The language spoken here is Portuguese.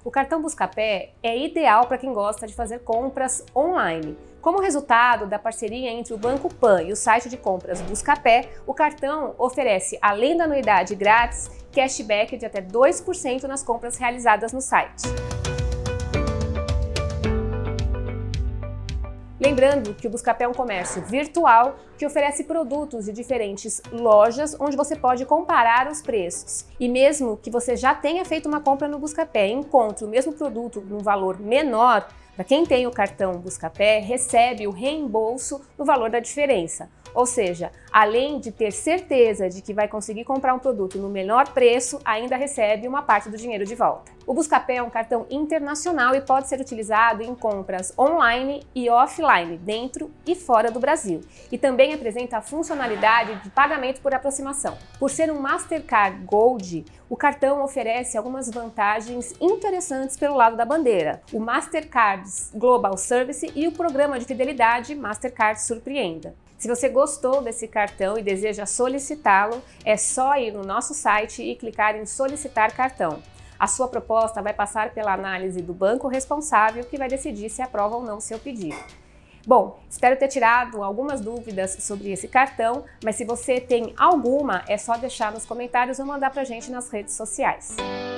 O cartão Buscapé é ideal para quem gosta de fazer compras online. Como resultado da parceria entre o Banco Pan e o site de compras Buscapé, o cartão oferece, além da anuidade grátis, cashback de até 2% nas compras realizadas no site. Lembrando que o Buscapé é um comércio virtual que oferece produtos de diferentes lojas onde você pode comparar os preços. E mesmo que você já tenha feito uma compra no Buscapé e encontre o mesmo produto num valor menor, para quem tem o cartão Buscapé, recebe o reembolso no valor da diferença. Ou seja, além de ter certeza de que vai conseguir comprar um produto no menor preço, ainda recebe uma parte do dinheiro de volta. O Buscapé é um cartão internacional e pode ser utilizado em compras online e offline, dentro e fora do Brasil. E também apresenta a funcionalidade de pagamento por aproximação. Por ser um Mastercard Gold, o cartão oferece algumas vantagens interessantes pelo lado da bandeira. O Mastercard Global Service e o programa de fidelidade Mastercard Surpreenda. Se você gostou desse cartão e deseja solicitá-lo, é só ir no nosso site e clicar em solicitar cartão. A sua proposta vai passar pela análise do banco responsável, que vai decidir se aprova ou não o seu pedido. Bom, espero ter tirado algumas dúvidas sobre esse cartão, mas se você tem alguma, é só deixar nos comentários ou mandar pra gente nas redes sociais.